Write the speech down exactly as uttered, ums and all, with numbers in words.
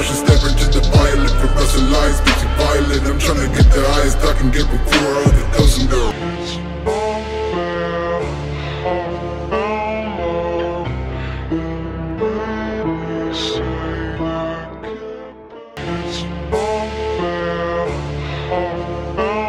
should step into the violent. For us lies, be too violent. I'm tryna get the highest I can get before all the dozen go. Oh,